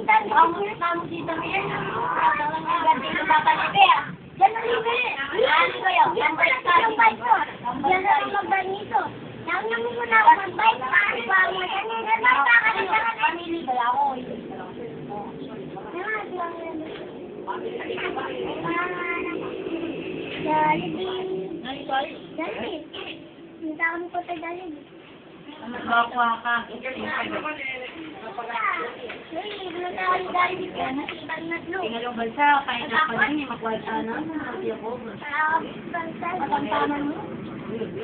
dami. Ang mo dito ngayon. Ang dito papalibe ah. Diyan ang libre. Ano ko yun? Yan ba yung bike ko? Yan na lang mag-bike nito. Nangyamin mo na ako mag-bike. Paano ba mo? Yan yung nagkakalit ka na. Pamili ba ako? Jollibee. Minta kami po tayo Jollibee. Magbakuha ka. Tingalong bansa, kahit na pa rin, makuha ka na. Hindi ako. Bansa. Matamtaman mo.